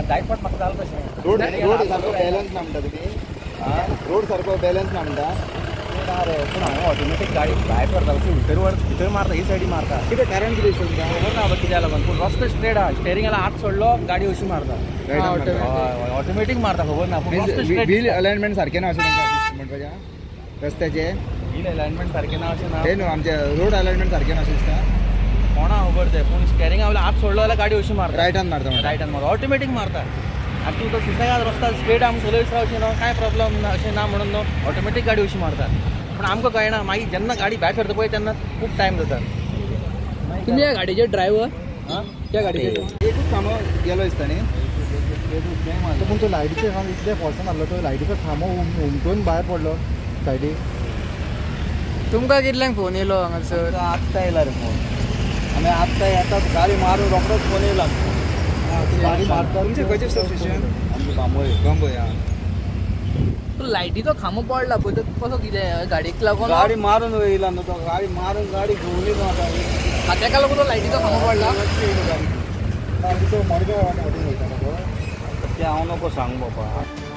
जायफळ म्हाका जाल कशें रोड सारको बॅलन्स ना म्हणटा तुमी रोड सारको बॅलन्स ना म्हणटा ना रे पूण हांवें ऑटोमॅटीक गाडी भायर करता अशी भितर मारता ही सायडी मारता कितें कारण कितें तुमकां खबर ना कित्या लागून पूण रस्तो स्ट्रेट आहा स्टेरिंगाला हात सोडलो गाडी अशी मारता ऑटोमॅटीक मारता खबर ना पूण रस्तो स्ट्रेट व्हील अलायनमेंट सारकें ना अशें तुमकां म्हणपाचें रस्त्याचे व्हील अलायनमेंट सारकें ना अशें ना ते न्हू आमचे रोड अलायनमेंट सारकें ना अशें दिसता कोणा खबर तें पूण स्टेरिंगा वयले हात सोडलो जाल्यार गाडी अशी मारता रायटान मारता रायटान मारता ऑटोमॅटीक मारता आनी तूं तो सुसेगाद रस्ता स्ट्रेट आमकां चलयत रावचें न्हू कांय प्रॉब्लम ना अशें ना म्हणून न्हू ऑटोमॅटीक गाडी अशी मारता पूण आमकां कळना मागीर जेन्ना गाडी भायर सरता पळय तेन्ना खूब टायम जाता तुमच्या गाडीचे ड्रायव्हर त्या गाडीचे एकूच खांबो गेलो दिसता न्ही पूण तो लायटीचे खांब इतले फोर्सान मारलो तो लायटीचो खांबो हुमटून भायर पडलो सायडीक तुमकां कितल्यांक फोन येयलो हांगासर आत्तां येयला रे फोन आमी आत्तां येतात गाडी मारून रोखडोच फोन येयला गाडी मारता तुमचें खंयचें सबस्टेशन आमचो बांबोळे बांबोळे आं तो लायटीचो खांबो पडला पळय तो कसो कितें गाडयेक लागून गाडी मारून येयला न्हू तो गाडी मारून गाडी घेवन येयलो आतां ताका लागून तो लायटीचो खांबो पडला तो मडगांव वयता ते हांव नको सांग बाबा